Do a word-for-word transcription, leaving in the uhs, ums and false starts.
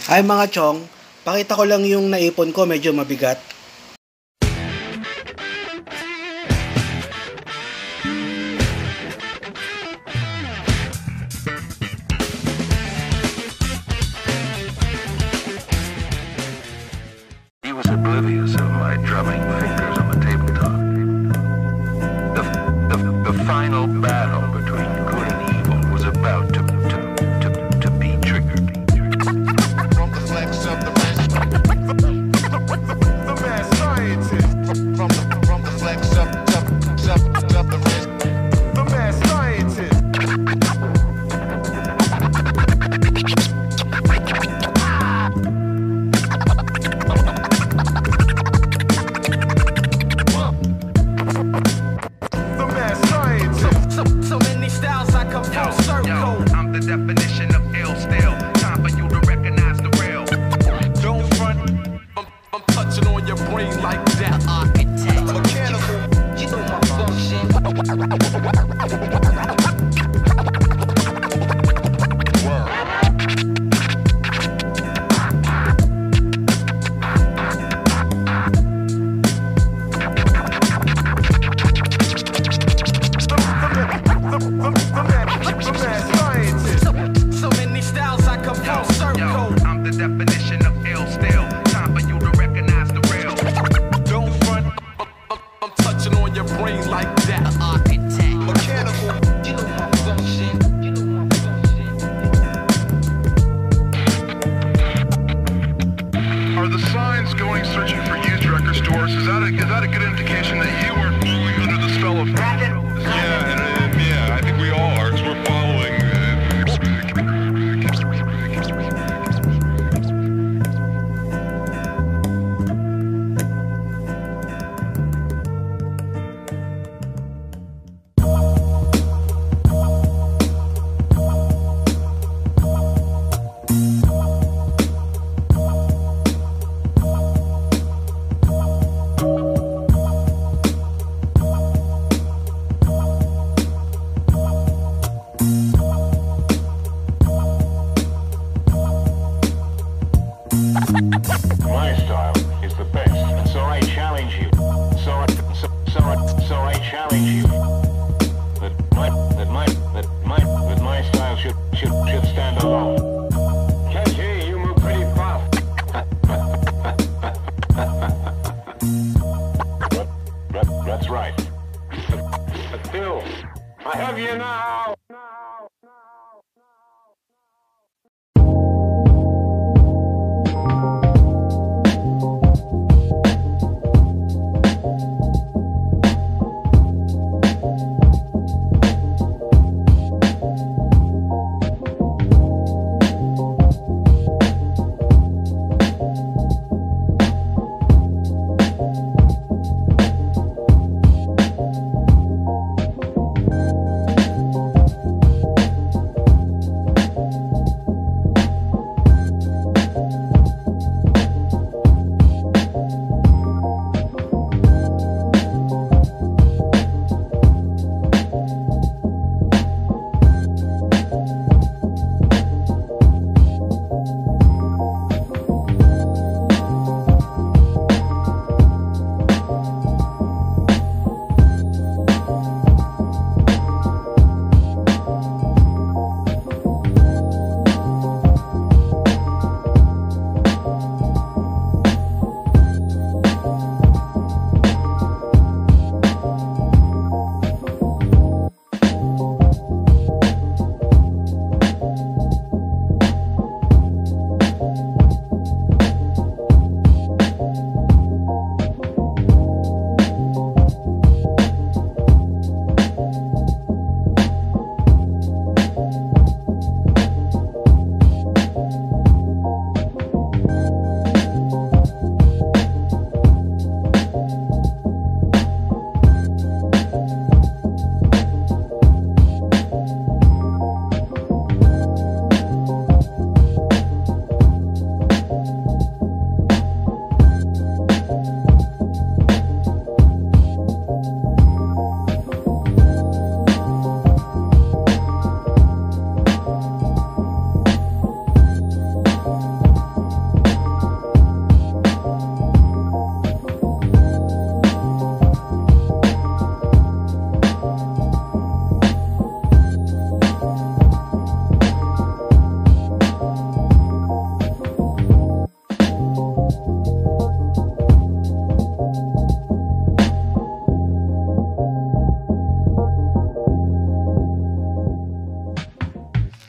Ay mga chong, pakita ko lang yung naipon ko, medyo mabigat. He was oblivious of my drumming fingers on the tabletop. The, the, the final battle between good and evil was about to, to, to, to be triggered. From the flex of the wrist, the mad scientist. From the, from the flex of, of, of, of the wrist, the mad scientist. Definition of ill still. Time for you to recognize the real. Don't front. I'm, I'm touching on your brain like that. Architect. Mechanical. You know my function. Definition of ill still. Time for you to recognize the real. Don't front. I'm, I'm, I'm touching on your brain like that. Architect. Mechanical. You know my function. You know my function. Are the signs going searching for used record stores? Is that a, is that a good indication that you are falling under the spell of racket? Yeah, and, and yeah, I think we all are, because we're following. Uh, My style is the best, and so I challenge you. So I, so, so I, so I challenge you. That my, that my, that my, that my style should, should, should stand alone.